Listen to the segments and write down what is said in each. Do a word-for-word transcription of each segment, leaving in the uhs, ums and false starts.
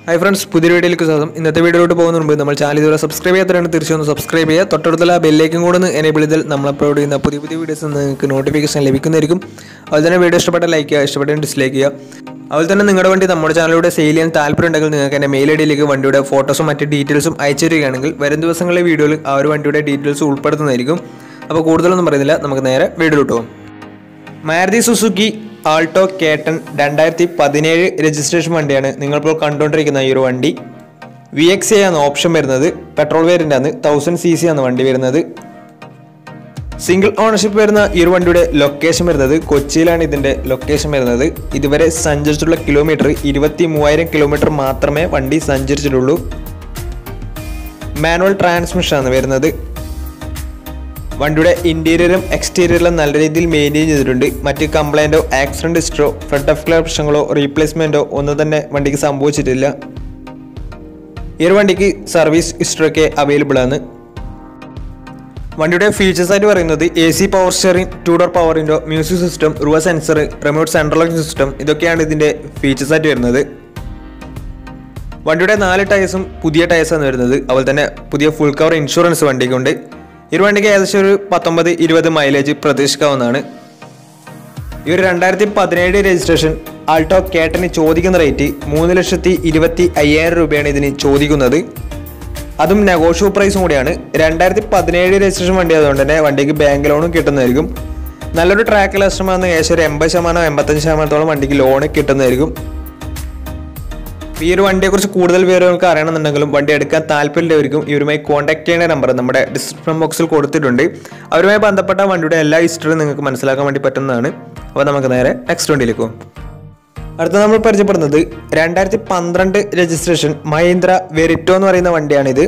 Hi friends, പുതിയ വീഡിയോയിലേക്ക് സ്വാഗതം. ഇന്നത്തെ വീഡിയോയിലോട്ട് പോകുന്നതിന് മുമ്പ് നമ്മൾ ചാനൽ ഇതുവരെ സബ്സ്ക്രൈബ് ചെയ്യാത്തവരാണ് തീർച്ചയായും സബ്സ്ക്രൈബ് ചെയ്യുക. തൊട്ടടുത്തുള്ള ബെല്ലേക്കും കൂടെ ഒന്ന് എനേബിൾ ചെയ്താൽ നമ്മൾ അപ്ലോഡ് ചെയ്യുന്ന പുതിയ പുതിയ വീഡിയോസ് നിങ്ങൾക്ക് നോട്ടിഫിക്കേഷൻ ലഭിക്കുന്നതായിരിക്കും. അതുപോലെ തന്നെ വീഡിയോ ഇഷ്ടപ്പെട്ട ലൈക്ക് ചെയ്യുക, ഇഷ്ടപ്പെട്ട ഡിസ്ലൈക്ക് ചെയ്യുക. അതുപോലെ തന്നെ നിങ്ങളുടെ വണ്ടി നമ്മുടെ ചാനലിലൂടെ സെയിൽ ചെയ്യാൻ താല്പര്യമുണ്ടെങ്കിൽ നിങ്ങൾക്ക് എൻ്റെ മെയിൽ ഐ ഡിയിലേക്ക് വണ്ടിയുടെ ഫോട്ടോസും മറ്റ് ഡീറ്റെയിൽസും അയച്ചു തരികയാണെങ്കിൽ വരും ദിവസങ്ങളിലെ വീഡിയോയിൽ ആ ഒരു വണ്ടിയുടെ ഡീറ്റെയിൽസ് ഉൾപ്പെടുത്തുന്നതായിരിക്കും. അപ്പോൾ കൂടുതലൊന്നും പറയുന്നില്ല, നമുക്ക് നേരെ വീഡിയോയിലോട്ട് പോകും. മാരുതി സുസുക്കി ആൾട്ടോ കേട്ടൺ രണ്ടായിരത്തി പതിനേഴ് രജിസ്ട്രേഷൻ വണ്ടിയാണ് നിങ്ങളിപ്പോൾ കണ്ടുകൊണ്ടിരിക്കുന്ന ഈ ഒരു വണ്ടി. വി എക്സ് എ ആണ് ഓപ്ഷൻ വരുന്നത്. പെട്രോൾ വേരിയൻ്റ് ആണ്. തൗസൻഡ് സി സി ആണ് വണ്ടി വരുന്നത്. സിംഗിൾ ഓണർഷിപ്പ് വരുന്ന ഈ ഒരു വണ്ടിയുടെ ലൊക്കേഷൻ വരുന്നത് കൊച്ചിയിലാണ്. ഇതിൻ്റെ ലൊക്കേഷൻ വരുന്നത്. ഇതുവരെ സഞ്ചരിച്ചിട്ടുള്ള കിലോമീറ്റർ ഇരുപത്തി മൂവായിരം കിലോമീറ്റർ മാത്രമേ വണ്ടി സഞ്ചരിച്ചിട്ടുള്ളൂ. മാനുവൽ ട്രാൻസ്മിഷൻ ആണ് വരുന്നത്. വണ്ടിയുടെ ഇന്റീരിയറും എക്സ്റ്റീരിയറും നല്ല രീതിയിൽ മെയിൻറ്റെയിൻ ചെയ്തിട്ടുണ്ട്. മറ്റ് കംപ്ലൈൻറ്റോ ആക്സിഡന്റ് ഹിസ്റ്ററോ ഫ്രണ്ട് ഓഫ് ക്ലിയർ പ്രശ്നങ്ങളോ റീപ്ലേസ്മെൻറ്റോ ഒന്നും തന്നെ വണ്ടിക്ക് സംഭവിച്ചിട്ടില്ല. ഈ ഒരു വണ്ടിക്ക് സർവീസ് ഹിസ്റ്ററൊക്കെ അവൈലബിൾ ആണ്. വണ്ടിയുടെ ഫീച്ചേഴ്സ് ആയിട്ട് പറയുന്നത് A C power steering, two door power window, music system, reverse sensor, remote central locking system, ഇതൊക്കെയാണ് ഇതിൻ്റെ ഫീച്ചേഴ്സ് ആയിട്ട് വരുന്നത്. വണ്ടിയുടെ നാല് ടയേഴ്സും പുതിയ ടയേഴ്സാണ് വരുന്നത്. അതുപോലെ തന്നെ പുതിയ ഫുൾ കവർ ഇൻഷുറൻസ് വണ്ടിക്കുണ്ട്. ഈ ഒരു വണ്ടിക്ക് ഏകദേശം ഒരു പത്തൊമ്പത് ഇരുപത് മൈലേജ് പ്രതീക്ഷിക്കാവുന്നതാണ്. ഈ ഒരു രണ്ടായിരത്തി പതിനേഴ് രജിസ്ട്രേഷൻ ആൾട്ടോ കേട്ടന് ചോദിക്കുന്ന റേറ്റ് മൂന്ന് ലക്ഷത്തി ഇരുപത്തി അയ്യായിരം രൂപയാണ് ഇതിന് ചോദിക്കുന്നത്. അതും നെഗോഷ്യബിൾ പ്രൈസും കൂടിയാണ്. രണ്ടായിരത്തി പതിനേഴ് രജിസ്ട്രേഷൻ വണ്ടി ആയതുകൊണ്ട് തന്നെ വണ്ടിക്ക് ബാങ്ക് ലോണും കിട്ടുന്നതായിരിക്കും. നല്ലൊരു ട്രാക്ക് കസ്റ്റമർ ഏകദേശം ഒരു എൺപത് ശതമാനം എൺപത്തഞ്ച് ശതമാനത്തോളം വണ്ടിക്ക് ലോണ് കിട്ടുന്നതായിരിക്കും. ഈ ഒരു വണ്ടിയെക്കുറിച്ച് കൂടുതൽ വിവരങ്ങൾക്ക് അറിയണമെന്നുണ്ടെങ്കിലും വണ്ടി എടുക്കാൻ താല്പര്യമുള്ളവർക്കും ഇവരുമായി കോൺടാക്ട് ചെയ്യേണ്ട നമ്പർ നമ്മുടെ ഡിസ്ക്രിപ്ഷൻ ബോക്സിൽ കൊടുത്തിട്ടുണ്ട്. അവരുമായി ബന്ധപ്പെട്ട വണ്ടിയുടെ എല്ലാ ഹിസ്റ്ററിയും നിങ്ങൾക്ക് മനസ്സിലാക്കാൻ വേണ്ടി പറ്റുന്നതാണ്. അപ്പോൾ നമുക്ക് നേരെ നെക്സ്റ്റ് വണ്ടിയിലേക്ക് പോകും. അടുത്ത നമ്മൾ പരിചയപ്പെടുന്നത് രണ്ടായിരത്തി പന്ത്രണ്ട് രജിസ്ട്രേഷൻ മഹീന്ദ്ര വെരിറ്റോ എന്ന് പറയുന്ന വണ്ടിയാണിത്.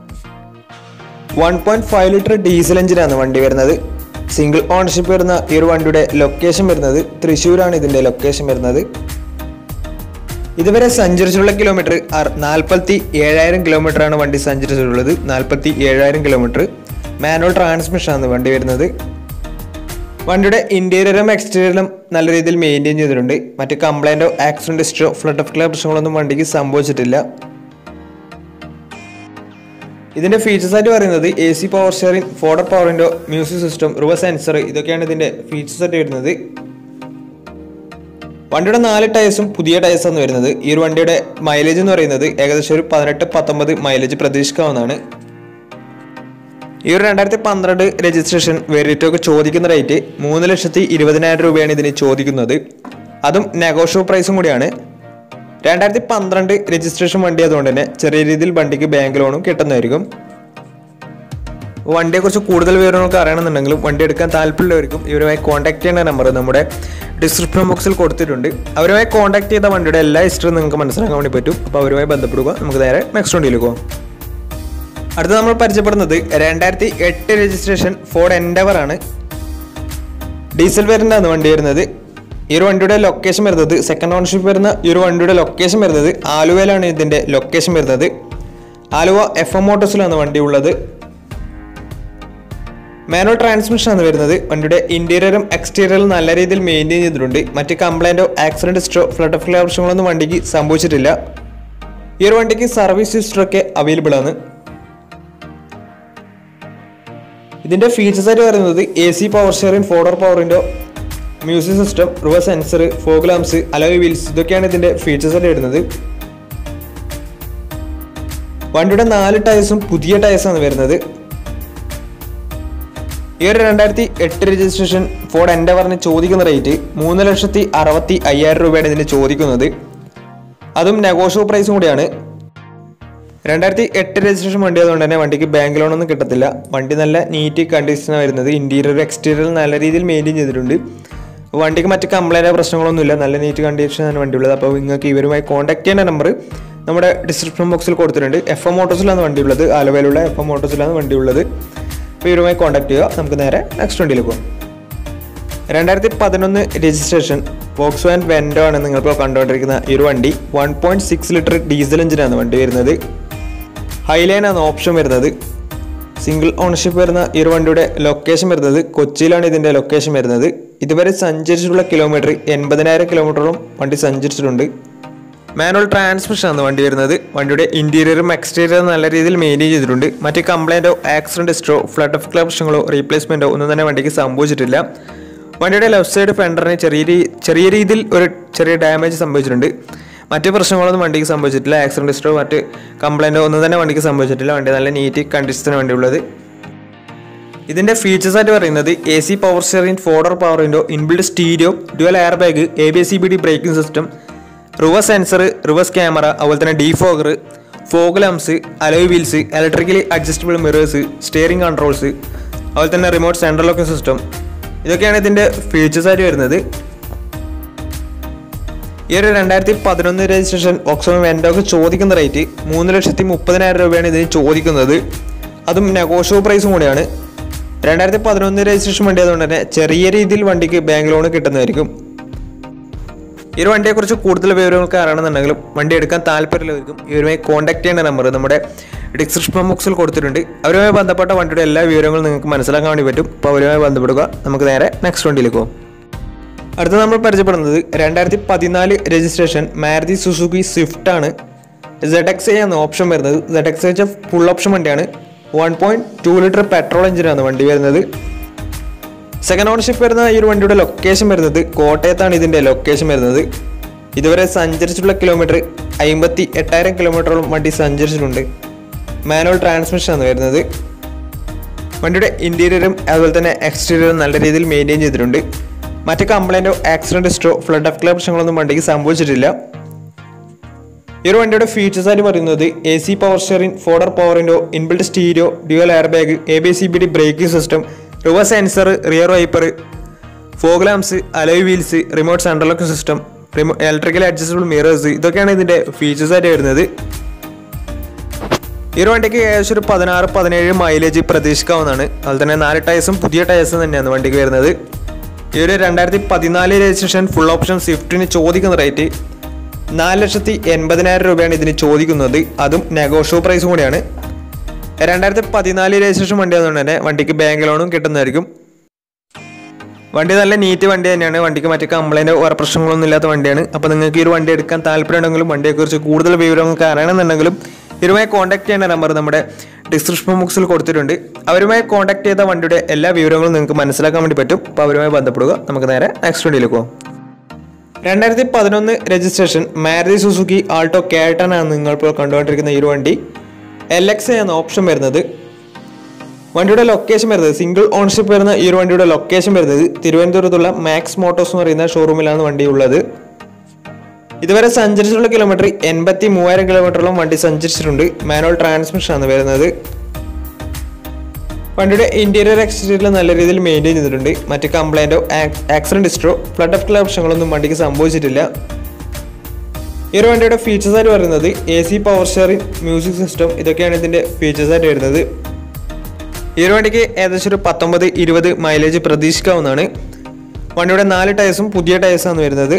One point five litre diesel എഞ്ചിനാണ് വണ്ടി വരുന്നത്. സിംഗിൾ ഓണർഷിപ്പ് വരുന്ന ഈ ഒരു വണ്ടിയുടെ ലൊക്കേഷൻ വരുന്നത് തൃശ്ശൂരാണ്. ഇതിൻ്റെ ലൊക്കേഷൻ വരുന്നത്. ഇതുവരെ സഞ്ചരിച്ചിട്ടുള്ള കിലോമീറ്റർ നാൽപ്പത്തി ഏഴായിരം കിലോമീറ്റർ ആണ് വണ്ടി സഞ്ചരിച്ചിട്ടുള്ളത്. നാൽപ്പത്തി ഏഴായിരം കിലോമീറ്റർ. മാനുവൽ ട്രാൻസ്മിഷൻ ആണ് വണ്ടി വരുന്നത്. വണ്ടിയുടെ ഇന്റീരിയറും എക്സ്റ്റീരിയറും നല്ല രീതിയിൽ മെയിൻറ്റെയിൻ ചെയ്തിട്ടുണ്ട്. മറ്റ് കംപ്ലൈൻറ്റോ ആക്സിഡന്റ് ഹിസ്റ്ററോ ഫ്ലഡ് ഓഫ് ക്ലിയർ പ്രശ്നങ്ങളൊന്നും വണ്ടിക്ക് സംഭവിച്ചിട്ടില്ല. ഇതിന്റെ ഫീച്ചേഴ്സ് ആയിട്ട് പറയുന്നത് A C power steering, four door power window, music system, reverse sensor, ഇതൊക്കെയാണ് ഇതിന്റെ ഫീച്ചേഴ്സ് ആയിട്ട് വരുന്നത്. വണ്ടിയുടെ നാല് ടയേഴ്സും പുതിയ ടയേഴ്സാണ് വരുന്നത്. ഈ ഒരു വണ്ടിയുടെ മൈലേജ് എന്ന് പറയുന്നത് ഏകദേശം ഒരു പതിനെട്ട് പത്തൊമ്പത് മൈലേജ് പ്രതീക്ഷിക്കാവുന്നതാണ്. ഈ ഒരു രണ്ടായിരത്തി പന്ത്രണ്ട് രജിസ്ട്രേഷൻ വെരിറ്റോക്ക് ചോദിക്കുന്ന റേറ്റ് മൂന്ന് ലക്ഷത്തി ഇരുപതിനായിരം രൂപയാണ് ഇതിന് ചോദിക്കുന്നത്. അതും നെഗോഷ്യബിൾ പ്രൈസും കൂടിയാണ്. രണ്ടായിരത്തി പന്ത്രണ്ട് രജിസ്ട്രേഷൻ വണ്ടി ആയതുകൊണ്ട് തന്നെ ചെറിയ രീതിയിൽ വണ്ടിക്ക് ബാങ്ക് ലോണും കിട്ടുന്നതായിരിക്കും. വണ്ടിയെക്കുറിച്ച് കൂടുതൽ വിവരങ്ങൾക്ക് അറിയണമെന്നുണ്ടെങ്കിലും വണ്ടി എടുക്കാൻ താല്പര്യമുള്ളവർക്കും ഇവരുമായി കോൺടാക്ട് ചെയ്യേണ്ട നമ്പർ നമ്മുടെ ഡിസ്ക്രിപ്ഷൻ ബോക്സിൽ കൊടുത്തിട്ടുണ്ട്. അവരുമായി കോൺടാക്ട് ചെയ്ത വണ്ടിയുടെ എല്ലാ ഹിസ്റ്ററിയും നിങ്ങൾക്ക് മനസ്സിലാക്കാൻ വേണ്ടി പറ്റും. അപ്പോൾ അവരുമായി ബന്ധപ്പെടുക. നമുക്ക് നേരെ നെക്സ്റ്റ് വണ്ടിയിലേക്ക് പോകാം. അടുത്ത നമ്മൾ പരിചയപ്പെടുന്നത് രണ്ടായിരത്തി എട്ട് രജിസ്ട്രേഷൻ ഫോർഡ് എൻഡവർ ആണ്. ഡീസൽ വേരിയൻ്റാണ് വണ്ടി വരുന്നത്. ഈ ഒരു വണ്ടിയുടെ ലൊക്കേഷൻ വരുന്നത് സെക്കൻഡ് ഓണർഷിപ്പ് വരുന്ന ഈ ഒരു വണ്ടിയുടെ ലൊക്കേഷൻ വരുന്നത് ആലുവയിലാണ്. ഇതിൻ്റെ ലൊക്കേഷൻ വരുന്നത് ആലുവ എഫ് എം മോട്ടോഴ്സിലാണ് വണ്ടി ഉള്ളത്. മാനുവൽ ട്രാൻസ്മിഷൻ ആണ് വരുന്നത്. വണ്ടിയുടെ ഇന്റീരിയറും എക്സ്റ്റീരിയറും നല്ല രീതിയിൽ മെയിൻറ്റെയിൻ ചെയ്തിട്ടുണ്ട്. മറ്റ് കംപ്ലൈൻറ്റോ ആക്സിഡന്റ് ഹിസ്റ്ററോ ഫ്ലഡ് ഓഫ് ക്ലിയർ പ്രശ്നങ്ങളൊന്നും വണ്ടിക്ക് സംഭവിച്ചിട്ടില്ല. ഈ ഒരു വണ്ടിക്ക് സർവീസ് ഹിസ്റ്ററൊക്കെ അവൈലബിൾ ആണ്. ഇതിന്റെ ഫീച്ചേഴ്സ് ആയിട്ട് പറയുന്നത് A C power steering, four door power window, music system, reverse sensor, fog lamps, alloy wheels, ഇതൊക്കെയാണ് ഇതിന്റെ ഫീച്ചേഴ്സ് ആയിട്ട് വരുന്നത്. വണ്ടിയുടെ നാല് ടയേഴ്സും പുതിയ ടയേഴ്സാണ് വരുന്നത്. ഈ ഒരു രണ്ടായിരത്തി എട്ട് രജിസ്ട്രേഷൻ ഫോർഡ് എൻഡവറിന് ചോദിക്കുന്ന റേറ്റ് മൂന്ന് ലക്ഷത്തി അറുപത്തി അയ്യായിരം രൂപയാണ് ഇതിന് ചോദിക്കുന്നത്. അതും നെഗോഷ്യബിൾ പ്രൈസും കൂടിയാണ്. രണ്ടായിരത്തി എട്ട് രജിസ്ട്രേഷൻ വണ്ടി ആയതുകൊണ്ട് തന്നെ വണ്ടിക്ക് ബാങ്ക് ലോണൊന്നും കിട്ടത്തില്ല. വണ്ടി നല്ല നീറ്റ് കണ്ടീഷനാണ് വരുന്നത്. ഇന്റീരിയർ എക്സ്റ്റീരിയർ നല്ല രീതിയിൽ മെയിൻറ്റെയിൻ ചെയ്തിട്ടുണ്ട്. വണ്ടിക്ക് മറ്റ് കംപ്ലൈൻറ്റോ പ്രശ്നങ്ങളൊന്നുമില്ല. നല്ല നീറ്റ് കണ്ടീഷനാണ് വണ്ടി ഉള്ളത്. അപ്പോൾ നിങ്ങൾക്ക് ഇവരുമായി കോൺടാക്ട് ചെയ്യേണ്ട നമ്പർ നമ്മുടെ ഡിസ്ക്രിപ്ഷൻ ബോക്സിൽ കൊടുത്തിട്ടുണ്ട്. എഫ് എം മോട്ടോഴ്സിലാണ് വണ്ടി ഉള്ളത്. ആലുവയിലുള്ള എഫ് എം മോട്ടോഴ്സിലാണ് വണ്ടി ഉള്ളത്. അപ്പോൾ ഇവരുമായി കോൺടാക്ട് ചെയ്യുക. നമുക്ക് നേരെ നെക്സ്റ്റ് വണ്ടിയിലേക്ക് പോകാം. രണ്ടായിരത്തി പതിനൊന്ന് രജിസ്ട്രേഷൻ വോക്സ്വാഗൻ വെൻറ്റോ ആണ് നിങ്ങളിപ്പോൾ കണ്ടുകൊണ്ടിരിക്കുന്ന ഈ ഒരു വണ്ടി. One point six litre diesel എഞ്ചിനാണ് വണ്ടി വരുന്നത്. ഹൈലൈൻ ആണ് ഓപ്ഷൻ വരുന്നത്. സിംഗിൾ ഓണർഷിപ്പ് വരുന്ന ഈ ഒരു വണ്ടിയുടെ ലൊക്കേഷൻ വരുന്നത് കൊച്ചിയിലാണ്. ഇതിൻ്റെ ലൊക്കേഷൻ വരുന്നത്. ഇതുവരെ സഞ്ചരിച്ചിട്ടുള്ള കിലോമീറ്റർ എൺപതിനായിരം കിലോമീറ്ററോളം വണ്ടി സഞ്ചരിച്ചിട്ടുണ്ട്. മാനുവൽ ട്രാൻസ്മിഷൻ ആണ് വണ്ടി വരുന്നത്. വണ്ടിയുടെ ഇൻറ്റീരിയറും എക്സ്റ്റീരിയറും നല്ല രീതിയിൽ മെയിൻറ്റെയിൻ ചെയ്തിട്ടുണ്ട്. മറ്റ് കംപ്ലൈൻറ്റോ ആക്സിഡൻറ്റ് ഹിസ്റ്ററോ ഫ്ലഡ് ഓഫ് പ്രശ്നങ്ങളോ റീപ്ലേസ്മെൻറ്റോ ഒന്നും തന്നെ വണ്ടിക്ക് സംഭവിച്ചിട്ടില്ല. വണ്ടിയുടെ ലെഫ്റ്റ് സൈഡ് ഫെൻഡറിന് ചെറിയ ചെറിയ രീതിയിൽ ഒരു ചെറിയ ഡാമേജ് സംഭവിച്ചിട്ടുണ്ട്. മറ്റ് പ്രശ്നങ്ങളൊന്നും വണ്ടിക്ക് സംഭവിച്ചിട്ടില്ല. ആക്സിഡൻറ്റ് ഹിസ്റ്ററോ മറ്റ് കംപ്ലൈൻറ്റോ ഒന്നും തന്നെ വണ്ടിക്ക് സംഭവിച്ചിട്ടില്ല. വണ്ടി നല്ല നീറ്റ് കണ്ടീഷനാണ് വണ്ടി ഉള്ളത്. ഇതിൻ്റെ ഫീച്ചേഴ്സ് ആയിട്ട് പറയുന്നത് A C power steering, four door power window, inbuilt stereo, dual airbag, A B S C B D braking system, reverse sensor, reverse camera, അതുപോലെ തന്നെ defogger, fog lamps, alloy wheels, electrically adjustable mirrors, steering controls, അതുപോലെ തന്നെ remote central locking system. ഇതൊക്കെയാണ് ഇതിൻ്റെ features ആയിട്ട് വരുന്നത്. ഈ ഒരു രണ്ടായിരത്തി പതിനൊന്ന് രജിസ്ട്രേഷൻ വോക്സ്വാഗൺ വെൻറ്റോക്ക് ചോദിക്കുന്ന റേറ്റ് മൂന്ന് ലക്ഷത്തി മുപ്പതിനായിരം രൂപയാണ് ഇതിന് ചോദിക്കുന്നത്. അതും നെഗോഷ്യബിൾ പ്രൈസും കൂടിയാണ്. രണ്ടായിരത്തി പതിനൊന്ന് രജിസ്ട്രേഷൻ വണ്ടി ആയതുകൊണ്ട് തന്നെ ചെറിയ രീതിയിൽ വണ്ടിക്ക് ബാങ്ക് ലോൺ കിട്ടുന്നതായിരിക്കും. ഈ ഒരു വണ്ടിയെക്കുറിച്ച് കൂടുതൽ വിവരങ്ങൾക്ക് അറിയണമെന്നുണ്ടെങ്കിലും വണ്ടി എടുക്കാൻ താല്പര്യമുള്ളവർക്കും ഇവരുമായി കോൺടാക്ട് ചെയ്യേണ്ട നമ്പർ നമ്മുടെ ഡിസ്ക്രിപ്ഷൻ ബോക്സിൽ കൊടുത്തിട്ടുണ്ട്. അവരുമായി ബന്ധപ്പെട്ട വണ്ടിയുടെ എല്ലാ വിവരങ്ങളും നിങ്ങൾക്ക് മനസ്സിലാക്കാൻ വേണ്ടി പറ്റും. അപ്പോൾ അവരുമായി ബന്ധപ്പെടുക. നമുക്ക് നേരെ നെക്സ്റ്റ് വണ്ടിയിലേക്ക് പോകും. അടുത്ത നമ്മൾ പരിചയപ്പെടുന്നത് രണ്ടായിരത്തി പതിനാല് രജിസ്ട്രേഷൻ മാരുതി സുസുക്കി സ്വിഫ്റ്റ് ആണ്. സെഡ് എക്സ് ഐ ആണ് ഓപ്ഷൻ വരുന്നത്. സെഡ് എക്സ് ഐ വെച്ചാൽ ഫുൾ ഓപ്ഷൻ വണ്ടിയാണ്. One point two litre petrol എഞ്ചിനാണ് വണ്ടി വരുന്നത്. സെക്കൻഡ് ഓണർഷിപ്പ് വരുന്ന ഈ ഒരു വണ്ടിയുടെ ലൊക്കേഷൻ വരുന്നത് കോട്ടയത്താണ്. ഇതിൻ്റെ ലൊക്കേഷൻ വരുന്നത്. ഇതുവരെ സഞ്ചരിച്ചിട്ടുള്ള കിലോമീറ്റർ അമ്പത്തി എട്ടായിരം കിലോമീറ്ററോളം വണ്ടി സഞ്ചരിച്ചിട്ടുണ്ട്. മാനുവൽ ട്രാൻസ്മിഷൻ ആണ് വരുന്നത്. വണ്ടിയുടെ ഇൻറ്റീരിയറും അതുപോലെ തന്നെ എക്സ്റ്റീരിയറും നല്ല രീതിയിൽ മെയിൻറ്റെയിൻ ചെയ്തിട്ടുണ്ട്. മറ്റ് കംപ്ലൈൻറ്റോ ആക്സിഡൻറ്റ് ഹിസ്റ്ററോ ഫ്ലഡ് ഓഫ് പ്രശ്നങ്ങളൊന്നും വണ്ടിക്ക് സംഭവിച്ചിട്ടില്ല. ഈ ഒരു വണ്ടിയുടെ ഫീച്ചേഴ്സ് ആയിട്ട് പറയുന്നത് A C power steering, four door power window, inbuilt stereo, dual airbag, A B C B D braking system, reverse sensor, rear wiper, fog lamps, alloy wheels, remote central locking system, റിമോ electrically adjustable mirrors. ഇതൊക്കെയാണ് ഇതിൻ്റെ features ആയിട്ട് വരുന്നത്. ഈ ഒരു വണ്ടിക്ക് ഏകദേശം ഒരു പതിനാറ് പതിനേഴ് മൈലേജ് പ്രതീക്ഷിക്കാവുന്നതാണ്. അതുപോലെ തന്നെ നാല് ടയേഴ്സും പുതിയ ടയേഴ്സും തന്നെയാണ് വണ്ടിക്ക് വരുന്നത്. ഈ ഒരു രണ്ടായിരത്തി പതിനാല് രജിസ്ട്രേഷൻ ഫുൾ ഓപ്ഷൻ സ്വിഫ്റ്റിന് ചോദിക്കുന്ന റേറ്റ് നാല് ലക്ഷത്തി എൺപതിനായിരം രൂപയാണ് ഇതിന് ചോദിക്കുന്നത്. അതും നെഗോഷ്യബിൾ പ്രൈസും കൂടിയാണ്. രണ്ടായിരത്തി പതിനാല് രജിസ്ട്രേഷൻ വണ്ടി ആയതുകൊണ്ട് തന്നെ വണ്ടിക്ക് ബാങ്ക് ലോണും കിട്ടുന്നതായിരിക്കും. വണ്ടി നല്ല നീറ്റ് വണ്ടി തന്നെയാണ്. വണ്ടിക്ക് മറ്റു കംപ്ലൈൻറ്റോ വേറെ പ്രശ്നങ്ങളൊന്നും ഇല്ലാത്ത വണ്ടിയാണ്. അപ്പോൾ നിങ്ങൾക്ക് ഈ ഒരു വണ്ടി എടുക്കാൻ താല്പര്യമുണ്ടെങ്കിലും വണ്ടിയെക്കുറിച്ച് കൂടുതൽ വിവരങ്ങൾക്ക് അറിയണമെന്നുണ്ടെങ്കിലും ഇവരുമായി കോൺടാക്ട് ചെയ്യേണ്ട നമ്പർ നമ്മുടെ ഡിസ്ക്രിപ്ഷൻ ബോക്സിൽ കൊടുത്തിട്ടുണ്ട്. അവരുമായി കോൺടാക്ട് ചെയ്ത വണ്ടിയുടെ എല്ലാ വിവരങ്ങളും നിങ്ങൾക്ക് മനസ്സിലാക്കാൻ വേണ്ടി പറ്റും. അപ്പോൾ അവരുമായി ബന്ധപ്പെടുക. നമുക്ക് നേരെ നെക്സ്റ്റ് വണ്ടിയിലേക്ക് പോകാം. രണ്ടായിരത്തി പതിനൊന്ന് registration Maruti Suzuki Alto K ten ആണ് നിങ്ങളിപ്പോൾ കണ്ടുകൊണ്ടിരിക്കുന്ന ഈ ഒരു വണ്ടി. എൽ എക്സ് ആണ് ഓപ്ഷൻ വരുന്നത്. വണ്ടിയുടെ ലൊക്കേഷൻ വരുന്നത് സിംഗിൾ ഓണർഷിപ്പ് വരുന്ന ഈ ഒരു വണ്ടിയുടെ ലൊക്കേഷൻ വരുന്നത് തിരുവനന്തപുരത്തുള്ള മാക്സ് മോട്ടോഴ്സ് എന്ന് പറയുന്ന ഷോറൂമിലാണ് വണ്ടി ഉള്ളത്. ഇതുവരെ സഞ്ചരിച്ചിട്ടുള്ള കിലോമീറ്റർ എൺപത്തി മൂവായിരം കിലോമീറ്ററോളം വണ്ടി സഞ്ചരിച്ചിട്ടുണ്ട്. മാനുവൽ ട്രാൻസ്മിഷൻ ആണ് വരുന്നത്. വണ്ടിയുടെ ഇന്റീരിയർ എക്സ്റ്റീരിയർ നല്ല രീതിയിൽ മെയിൻറ്റെയിൻ ചെയ്തിട്ടുണ്ട്. മറ്റ് കംപ്ലൈൻറ്റോ ആക്സിഡൻറ്റ് ഹിസ്റ്ററോ ഫ്ലഡ് ഓഫ് പ്രശ്നങ്ങളൊന്നും വണ്ടിക്ക് സംഭവിച്ചിട്ടില്ല. ഈ ഒരു വണ്ടിയുടെ ഫീച്ചേഴ്സ് ആയിട്ട് പറയുന്നത് A C power steering, music system, ഇതൊക്കെയാണ് ഇതിൻ്റെ ഫീച്ചേഴ്സ് ആയിട്ട് വരുന്നത്. ഈ ഒരു വണ്ടിക്ക് ഏകദേശം ഒരു പത്തൊമ്പത് ഇരുപത് മൈലേജ് പ്രതീക്ഷിക്കാവുന്നതാണ്. വണ്ടിയുടെ നാല് ടയേഴ്സും പുതിയ ടയേഴ്സാണ് വരുന്നത്.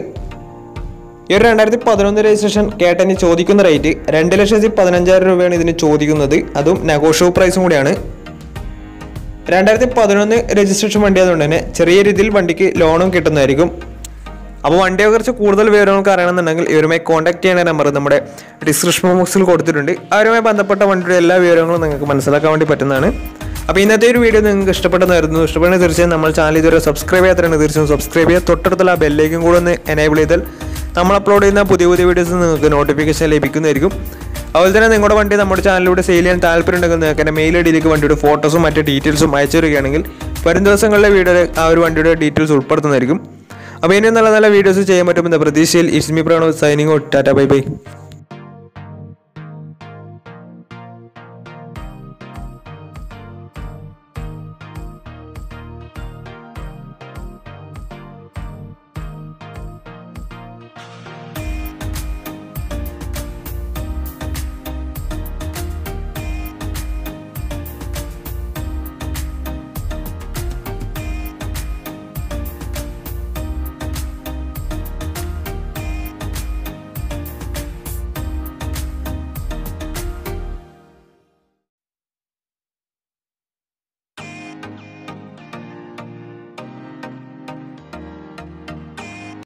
ഈ ഒരു രണ്ടായിരത്തി പതിനൊന്ന് രജിസ്ട്രേഷൻ കേട്ടന് ചോദിക്കുന്ന റേറ്റ് രണ്ട് ലക്ഷത്തി പതിനഞ്ചായിരം രൂപയാണ് ഇതിന് ചോദിക്കുന്നത്. അതും നെഗോഷ്യബിൾ പ്രൈസും കൂടിയാണ്. രണ്ടായിരത്തി പതിനൊന്ന് രജിസ്ട്രേഷൻ വണ്ടി ആയതുകൊണ്ട് തന്നെ ചെറിയ രീതിയിൽ വണ്ടിക്ക് ലോണും കിട്ടുന്നതായിരിക്കും. അപ്പോൾ വണ്ടിയെ കുറിച്ച് കൂടുതൽ വിവരങ്ങൾക്ക് അറിയണമെന്നുണ്ടെങ്കിൽ ഇവരുമായി കോൺടാക്ട് ചെയ്യുന്ന നമ്പർ നമ്മുടെ ഡിസ്ക്രിപ്ഷൻ ബോക്സിൽ കൊടുത്തിട്ടുണ്ട്. അവരുമായി ബന്ധപ്പെട്ട വണ്ടിയുടെ എല്ലാ വിവരങ്ങളും നിങ്ങൾക്ക് മനസ്സിലാക്കാൻ വേണ്ടി പറ്റുന്നതാണ്. അപ്പോൾ ഇന്നത്തെ ഒരു വീഡിയോ നിങ്ങൾക്ക് ഇഷ്ടപ്പെട്ടെന്നായിരുന്നു. ഇഷ്ടപ്പെടുന്ന തീർച്ചയായും നമ്മൾ ചാനൽ ഇതുവരെ സബ്സ്ക്രൈബ് ചെയ്യാത്തതാണ് തീർച്ചയായും സബ്സ്ക്രൈബ് ചെയ്യുക. തൊട്ടടുത്തുള്ള ആ ബെല്ലേക്കും കൂടെ ഒന്ന് എനേബിൾ ചെയ്താൽ നമ്മൾ അപ്ലോഡ് ചെയ്യുന്ന പുതിയ പുതിയ വീഡിയോസ് നിങ്ങൾക്ക് നോട്ടിഫിക്കേഷൻ ലഭിക്കുന്നതായിരിക്കും. അതുപോലെ തന്നെ നിങ്ങളുടെ വണ്ടി നമ്മുടെ ചാനലിലൂടെ സെയിൽ ചെയ്യാൻ താല്പര്യമുണ്ടെങ്കിൽ നിങ്ങൾക്ക് എൻ്റെ മെയിൽ ഐ ഡിയിലേക്ക് വണ്ടിയുടെ ഫോട്ടോസും മറ്റ് ഡീറ്റെയിൽസും അയച്ചു തരികയാണെങ്കിൽ വരും ദിവസങ്ങളിലെ വീഡിയോയിൽ ആ ഒരു വണ്ടിയുടെ ഡീറ്റെയിൽസ് ഉൾപ്പെടുത്തുന്നതായിരിക്കും. അപ്പോൾ ഇനി നല്ല നല്ല വീഡിയോസ് ചെയ്യാൻ പറ്റുമെന്ന പ്രതീക്ഷയിൽ it's me Pranav signing out. Tata bye by.